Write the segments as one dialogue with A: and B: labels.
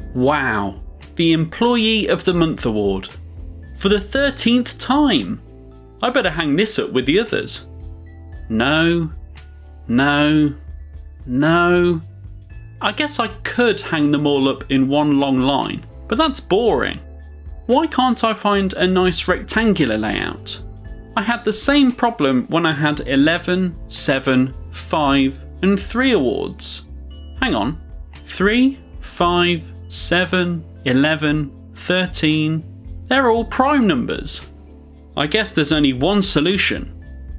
A: Wow, the Employee of the Month award. For the 13th time. I better hang this up with the others. No, no, no. I guess I could hang them all up in one long line, but that's boring. Why can't I find a nice rectangular layout? I had the same problem when I had 11, 7, 5 and 3 awards. Hang on. 3, 5, 7, 11, 13. They're all prime numbers. I guess there's only one solution.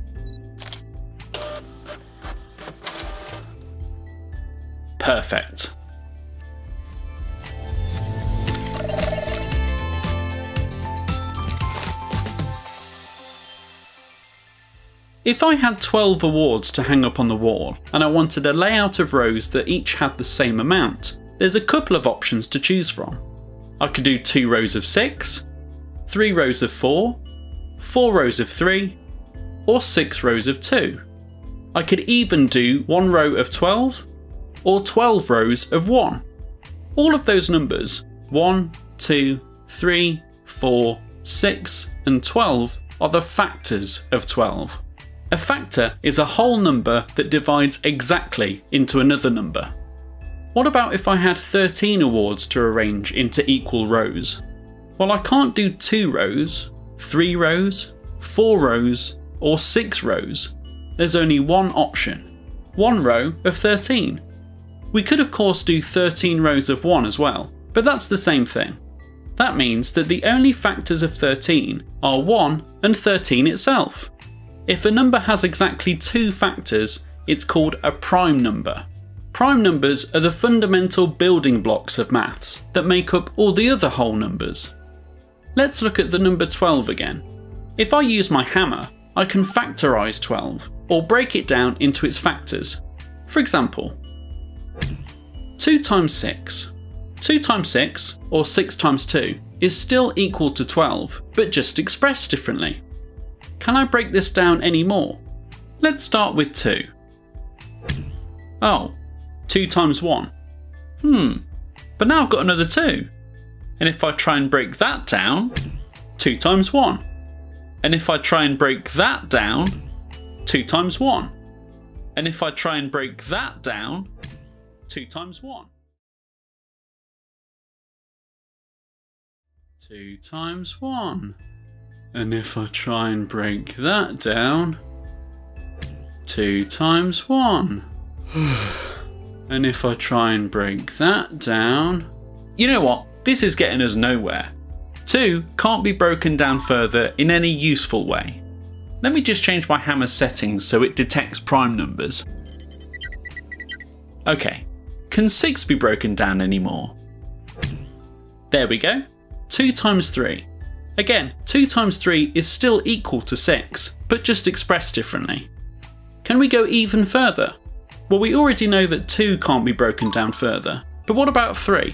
A: Perfect. If I had 12 awards to hang up on the wall and I wanted a layout of rows that each had the same amount, there's a couple of options to choose from. I could do 2 rows of 6, 3 rows of 4, 4 rows of 3, or 6 rows of 2. I could even do 1 row of 12 or 12 rows of 1. All of those numbers, 1, 2, 3, 4, 6 and 12 are the factors of 12. A factor is a whole number that divides exactly into another number. What about if I had 13 awards to arrange into equal rows? Well, I can't do 2 rows, 3 rows, 4 rows, or 6 rows. There's only one option. 1 row of 13. We could of course do 13 rows of 1 as well, but that's the same thing. That means that the only factors of 13 are 1 and 13 itself. If a number has exactly 2 factors, it's called a prime number. Prime numbers are the fundamental building blocks of maths that make up all the other whole numbers. Let's look at the number 12 again. If I use my hammer, I can factorise 12, or break it down into its factors. For example, 2 times 6. 2 times 6, or 6 times 2, is still equal to 12, but just expressed differently. Can I break this down any more? Let's start with 2. Oh, 2 times 1. But now I've got another 2. And if I try and break that down, 2 times 1. And if I try and break that down, 2 times 1. And if I try and break that down, 2 times 1. 2 times 1. And if I try and break that down, 2 times 1. And if I try and break that down... You know what? This is getting us nowhere. 2 can't be broken down further in any useful way. Let me just change my hammer's settings so it detects prime numbers. Okay, can 6 be broken down anymore? There we go. 2 times 3. Again, 2 times 3 is still equal to 6, but just expressed differently. Can we go even further? Well, we already know that 2 can't be broken down further, but what about 3?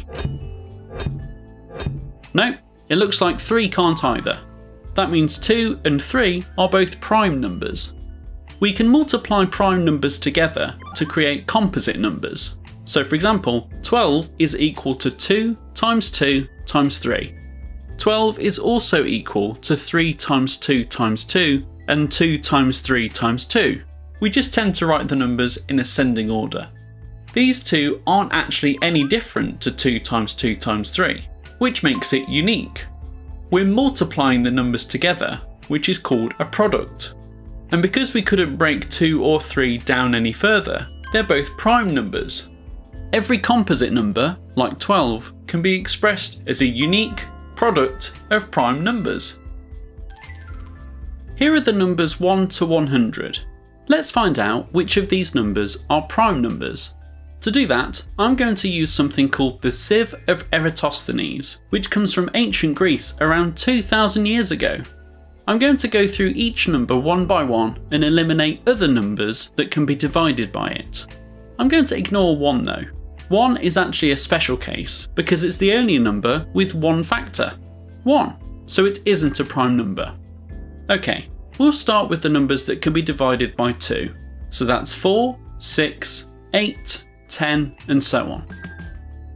A: Nope, it looks like 3 can't either. That means 2 and 3 are both prime numbers. We can multiply prime numbers together to create composite numbers. So for example, 12 is equal to 2 times 2 times 3. 12 is also equal to 3 times 2 times 2 and 2 times 3 times 2. We just tend to write the numbers in ascending order. These two aren't actually any different to 2 times 2 times 3, which makes it unique. We're multiplying the numbers together, which is called a product. And because we couldn't break 2 or 3 down any further, they're both prime numbers. Every composite number, like 12, can be expressed as a unique product of prime numbers. Here are the numbers 1 to 100. Let's find out which of these numbers are prime numbers. To do that, I'm going to use something called the sieve of Eratosthenes, which comes from ancient Greece around 2000 years ago. I'm going to go through each number one by one and eliminate other numbers that can be divided by it. I'm going to ignore 1 though. 1 is actually a special case because it's the only number with 1 factor, 1, so it isn't a prime number. Okay, we'll start with the numbers that can be divided by 2. So that's 4, 6, 8, 10 and so on.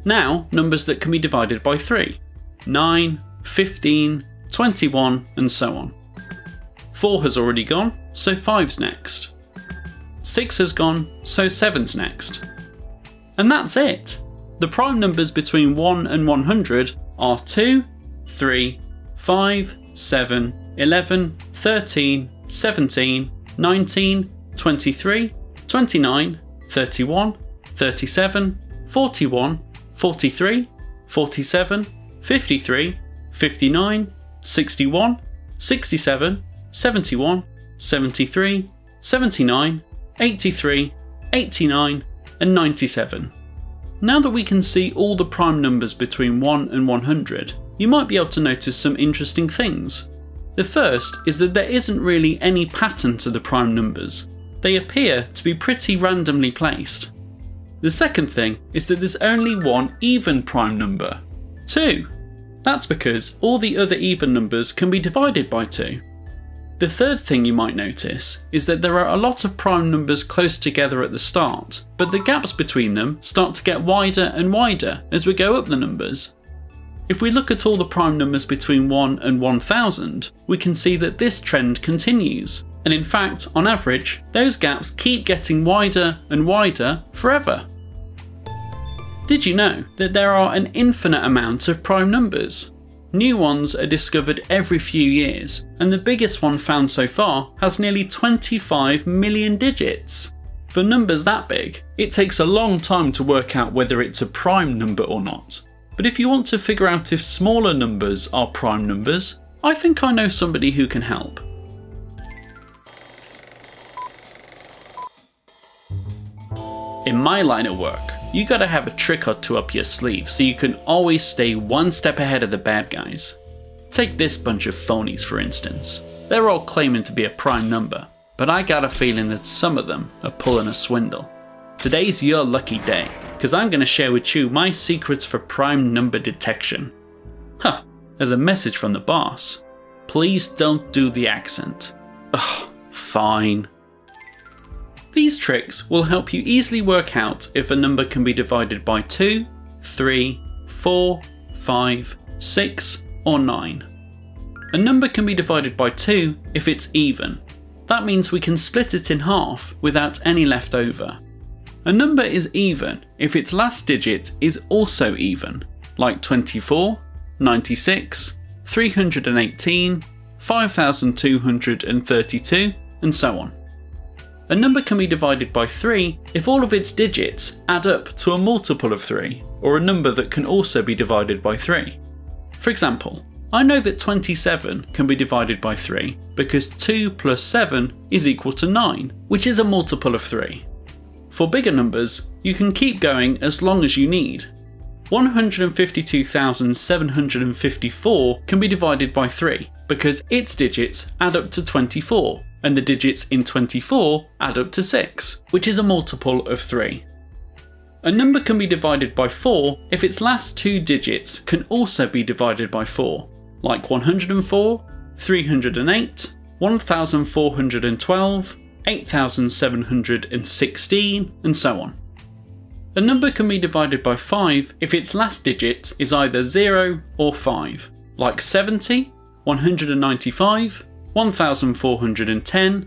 A: Now numbers that can be divided by 3. 9, 15, 21 and so on. 4 has already gone, so 5's next. 6 has gone, so 7's next. And that's it! The prime numbers between 1 and 100 are 2, 3, 5, 7, 11, 13, 17, 19, 23, 29, 31, 37, 41, 43, 47, 53, 59, 61, 67, 71, 73, 79, 83, 89 and 97. Now that we can see all the prime numbers between 1 and 100, you might be able to notice some interesting things. The first is that there isn't really any pattern to the prime numbers. They appear to be pretty randomly placed. The second thing is that there's only one even prime number, 2. That's because all the other even numbers can be divided by 2. The third thing you might notice is that there are a lot of prime numbers close together at the start, but the gaps between them start to get wider and wider as we go up the numbers. If we look at all the prime numbers between 1 and 1000, we can see that this trend continues, and in fact, on average, those gaps keep getting wider and wider forever. Did you know that there are an infinite amount of prime numbers? New ones are discovered every few years, and the biggest one found so far has nearly 25 million digits. For numbers that big, it takes a long time to work out whether it's a prime number or not. But if you want to figure out if smaller numbers are prime numbers, I think I know somebody who can help. In my line of work, you gotta have a trick or two up your sleeve so you can always stay one step ahead of the bad guys. Take this bunch of phonies for instance. They're all claiming to be a prime number, but I got a feeling that some of them are pulling a swindle. Today's your lucky day, because I'm gonna share with you my secrets for prime number detection. Huh, there's a message from the boss. Please don't do the accent. Ugh, fine. These tricks will help you easily work out if a number can be divided by 2, 3, 4, 5, 6 or 9. A number can be divided by 2 if it's even. That means we can split it in half without any left over. A number is even if its last digit is also even, like 24, 96, 318, 5232 and so on. A number can be divided by 3 if all of its digits add up to a multiple of 3, or a number that can also be divided by 3. For example, I know that 27 can be divided by 3 because 2 plus 7 is equal to 9, which is a multiple of 3. For bigger numbers, you can keep going as long as you need. 152,754 can be divided by 3 because its digits add up to 24, and the digits in 24 add up to 6, which is a multiple of 3. A number can be divided by 4 if its last two digits can also be divided by 4, like 104, 308, 1412, 8716 and so on. A number can be divided by 5 if its last digit is either 0 or 5, like 70, 195, 1410,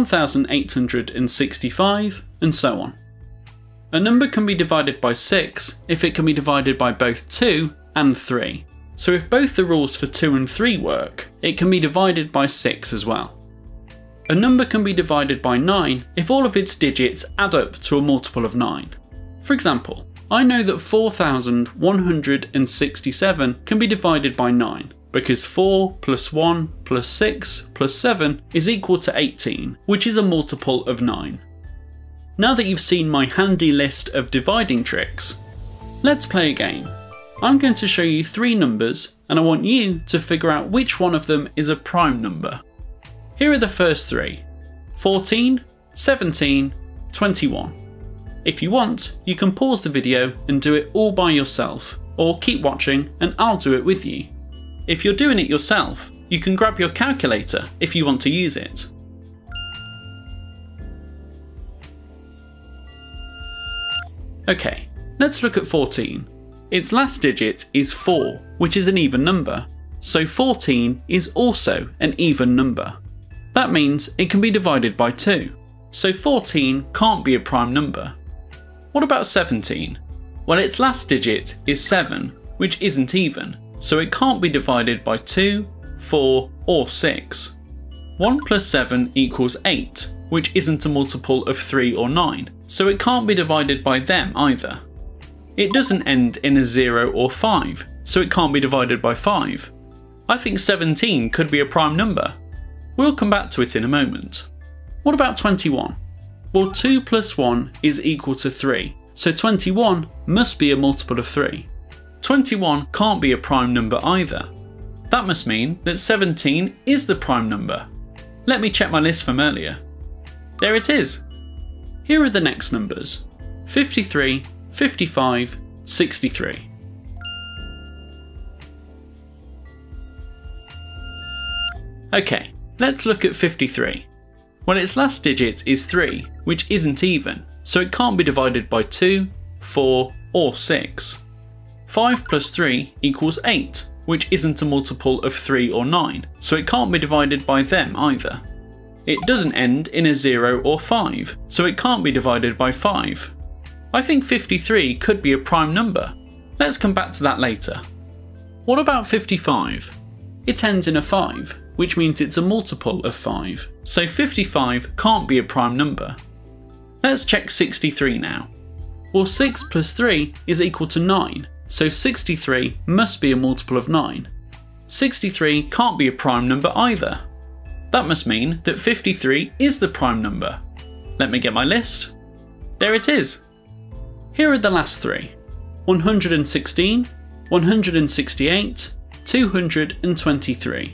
A: 1865 and so on. A number can be divided by 6 if it can be divided by both 2 and 3. So if both the rules for 2 and 3 work, it can be divided by 6 as well. A number can be divided by 9 if all of its digits add up to a multiple of 9. For example, I know that 4167 can be divided by 9 because 4 plus 1 plus 6 plus 7 is equal to 18, which is a multiple of 9. Now that you've seen my handy list of dividing tricks, let's play a game. I'm going to show you 3 numbers and I want you to figure out which one of them is a prime number. Here are the first 3, 14, 17, 21. If you want, you can pause the video and do it all by yourself, or keep watching and I'll do it with you. If you're doing it yourself, you can grab your calculator if you want to use it. Okay, let's look at 14. Its last digit is 4, which is an even number, so 14 is also an even number. That means it can be divided by 2, so 14 can't be a prime number. What about 17? Well, its last digit is 7, which isn't even, so it can't be divided by 2, 4 or 6. 1 plus 7 equals 8, which isn't a multiple of 3 or 9, so it can't be divided by them either. It doesn't end in a 0 or 5, so it can't be divided by 5. I think 17 could be a prime number. We'll come back to it in a moment. What about 21? Well, 2 plus 1 is equal to 3, so 21 must be a multiple of 3. 21 can't be a prime number either. That must mean that 17 is the prime number. Let me check my list from earlier. There it is. Here are the next numbers: 53, 55, 63. Okay, let's look at 53. Well, its last digit is 3, which isn't even, so it can't be divided by 2, 4 or 6. 5 plus 3 equals 8, which isn't a multiple of 3 or 9, so it can't be divided by them either. It doesn't end in a 0 or 5, so it can't be divided by 5. I think 53 could be a prime number. Let's come back to that later. What about 55? It ends in a 5, which means it's a multiple of 5, so 55 can't be a prime number. Let's check 63 now. Well, 6 plus 3 is equal to 9, so 63 must be a multiple of 9. 63 can't be a prime number either. That must mean that 53 is the prime number. Let me get my list. There it is. Here are the last three: 116, 168, 223.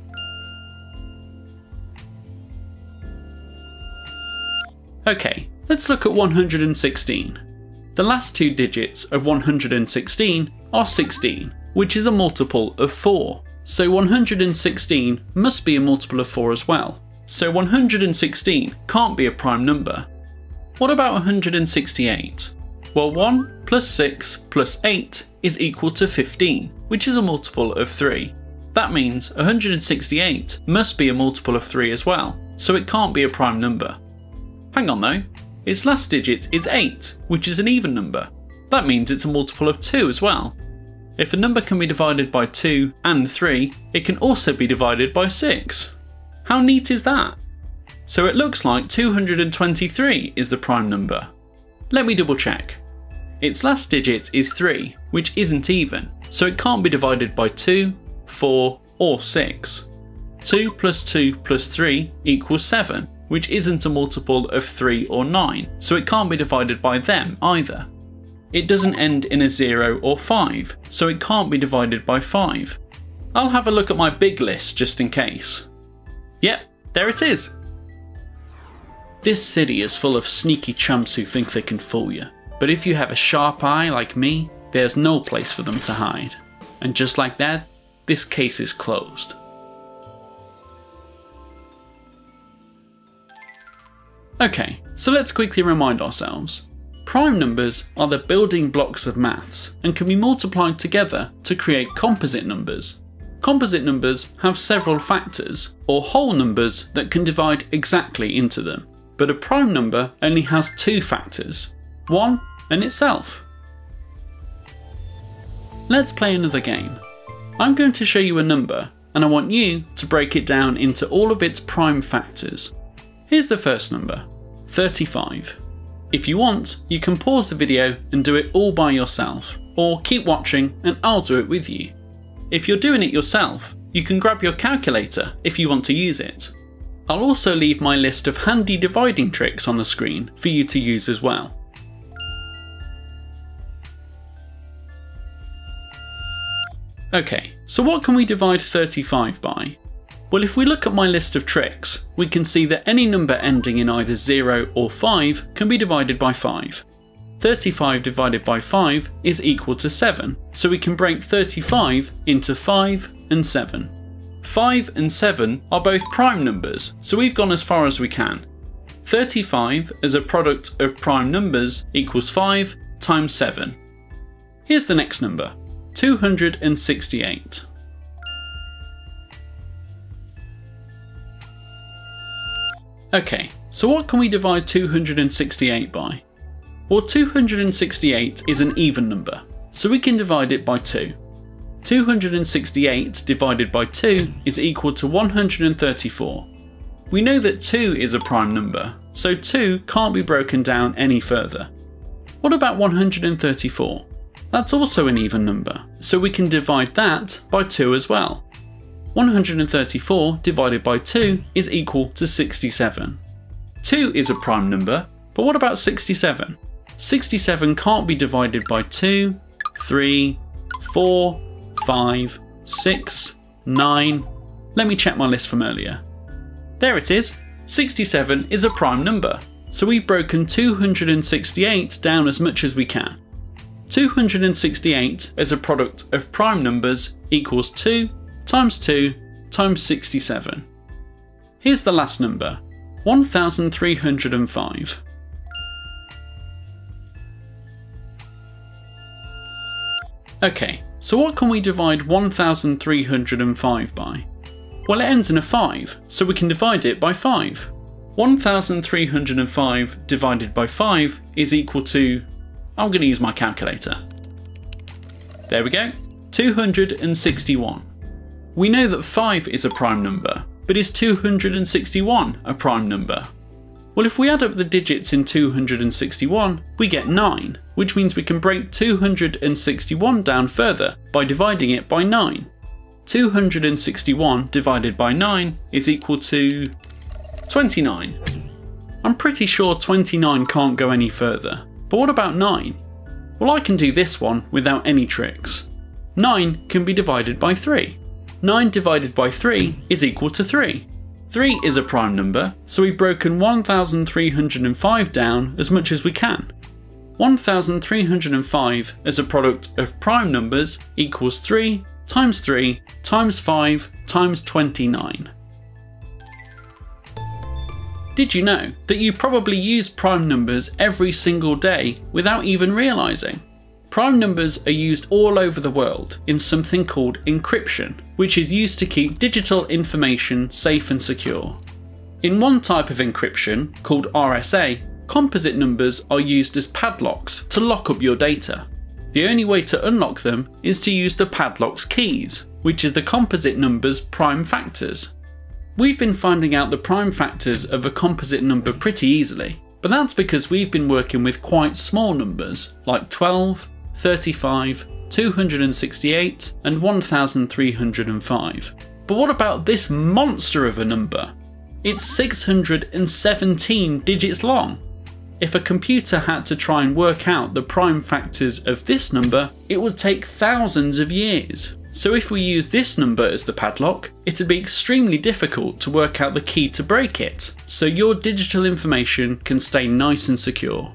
A: Okay, let's look at 116. The last two digits of 116 are 16, which is a multiple of 4. So 116 must be a multiple of 4 as well. So 116 can't be a prime number. What about 168? Well, 1 plus 6 plus 8 is equal to 15, which is a multiple of 3. That means 168 must be a multiple of 3 as well, so it can't be a prime number. Hang on though, its last digit is 8, which is an even number. That means it's a multiple of 2 as well. If a number can be divided by 2 and 3, it can also be divided by 6. How neat is that? So it looks like 223 is the prime number. Let me double check. Its last digit is 3, which isn't even, so it can't be divided by 2, 4 or 6. 2 plus 2 plus 3 equals 7, which isn't a multiple of 3 or 9, so it can't be divided by them either. It doesn't end in a 0 or 5, so it can't be divided by 5. I'll have a look at my big list just in case. Yep, there it is. This city is full of sneaky chumps who think they can fool you, but if you have a sharp eye like me, there's no place for them to hide. And just like that, this case is closed. Okay, so let's quickly remind ourselves. Prime numbers are the building blocks of maths and can be multiplied together to create composite numbers. Composite numbers have several factors, or whole numbers that can divide exactly into them. But a prime number only has two factors, 1 and itself. Let's play another game. I'm going to show you a number and I want you to break it down into all of its prime factors. Here's the first number, 35. If you want, you can pause the video and do it all by yourself, or keep watching and I'll do it with you. If you're doing it yourself, you can grab your calculator if you want to use it. I'll also leave my list of handy dividing tricks on the screen for you to use as well. Okay, so what can we divide 35 by? Well, if we look at my list of tricks, we can see that any number ending in either 0 or 5 can be divided by 5. 35 divided by 5 is equal to 7, so we can break 35 into 5 and 7. 5 and 7 are both prime numbers, so we've gone as far as we can. 35 as a product of prime numbers equals 5 times 7. Here's the next number, 268. Okay, so what can we divide 268 by? Well, 268 is an even number, so we can divide it by 2. 268 divided by 2 is equal to 134. We know that 2 is a prime number, so 2 can't be broken down any further. What about 134? That's also an even number, so we can divide that by 2 as well. 134 divided by 2 is equal to 67. 2 is a prime number, but what about 67? 67 can't be divided by 2, 3, 4, 5, 6, 9. Let me check my list from earlier. There it is. 67 is a prime number, so we've broken 268 down as much as we can. 268 as a product of prime numbers equals 2 times 2 times 67. Here's the last number, 1305. Okay, so what can we divide 1305 by? Well, it ends in a 5, so we can divide it by 5. 1305 divided by 5 is equal to, I'm going to use my calculator. There we go, 261. We know that 5 is a prime number, but is 261 a prime number? Well, if we add up the digits in 261, we get 9, which means we can break 261 down further by dividing it by 9. 261 divided by 9 is equal to 29. I'm pretty sure 29 can't go any further, but what about 9? Well, I can do this one without any tricks. 9 can be divided by 3. 9 divided by 3 is equal to 3. 3 is a prime number, so we've broken 1305 down as much as we can. 1305 as a product of prime numbers equals 3 times 3 times 5 times 29. Did you know that you probably use prime numbers every single day without even realising? Prime numbers are used all over the world in something called encryption, which is used to keep digital information safe and secure. In one type of encryption, called RSA, composite numbers are used as padlocks to lock up your data. The only way to unlock them is to use the padlock's keys, which is the composite number's prime factors. We've been finding out the prime factors of a composite number pretty easily, but that's because we've been working with quite small numbers like 12, 35, 268 and 1305. But what about this monster of a number? It's 617 digits long. If a computer had to try and work out the prime factors of this number, it would take thousands of years. So if we use this number as the padlock, it'd be extremely difficult to work out the key to break it, so your digital information can stay nice and secure.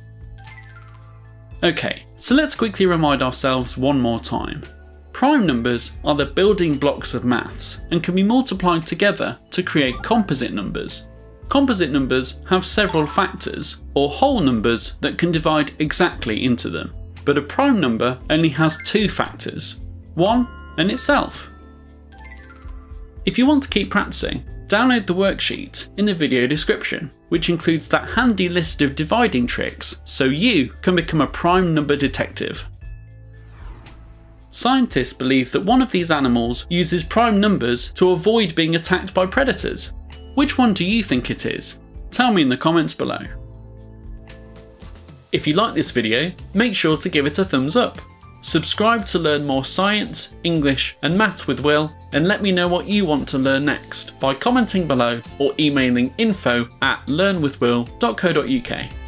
A: Okay, so let's quickly remind ourselves one more time. Prime numbers are the building blocks of maths and can be multiplied together to create composite numbers. Composite numbers have several factors, or whole numbers that can divide exactly into them, but a prime number only has 2 factors, 1 and itself. If you want to keep practicing, download the worksheet in the video description, which includes that handy list of dividing tricks so you can become a prime number detective. Scientists believe that one of these animals uses prime numbers to avoid being attacked by predators. Which one do you think it is? Tell me in the comments below. If you like this video, make sure to give it a thumbs up. Subscribe to learn more science, English and maths with Will, and let me know what you want to learn next by commenting below or emailing info@learnwithwill.co.uk.